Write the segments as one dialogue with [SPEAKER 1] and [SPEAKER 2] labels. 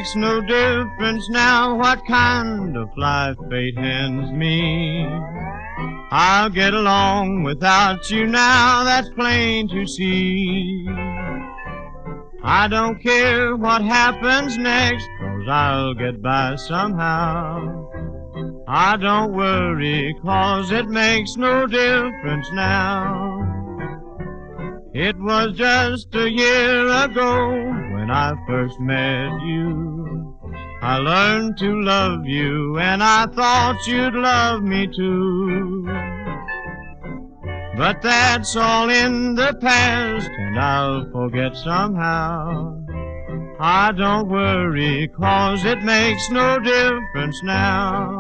[SPEAKER 1] makes no difference now what kind of life fate hands me. I'll get along without you now, that's plain to see. I don't care what happens next, 'cause I'll get by somehow. I don't worry, 'cause it makes no difference now. It was just a year ago when I first met you. I learned to love you, and I thought you'd love me too. But that's all in the past, and I'll forget somehow. I don't worry, 'cause it makes no difference now.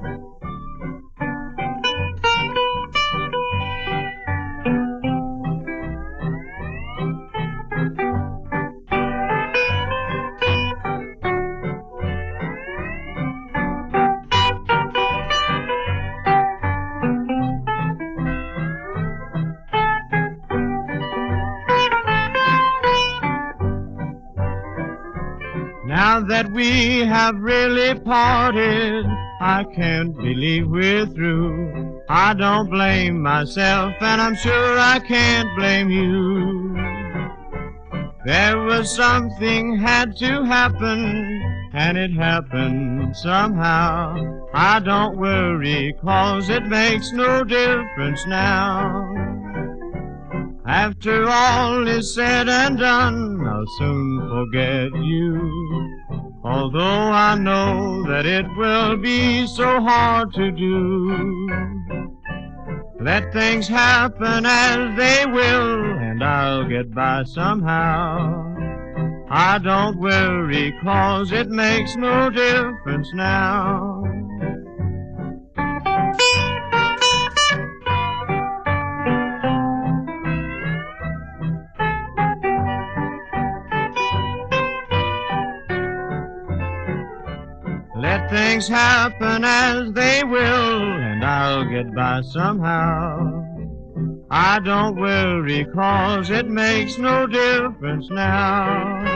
[SPEAKER 1] Now that we have really parted, I can't believe we're through. I don't blame myself, and I'm sure I can't blame you. There was something had to happen, and it happened somehow. I don't worry, 'cause it makes no difference now. After all is said and done, I'll soon forget you. Although I know that it will be so hard to do. Let things happen as they will, and I'll get by somehow. I don't worry, 'cause it makes no difference now. Let things happen as they will, and I'll get by somehow. I don't worry, 'cause it makes no difference now.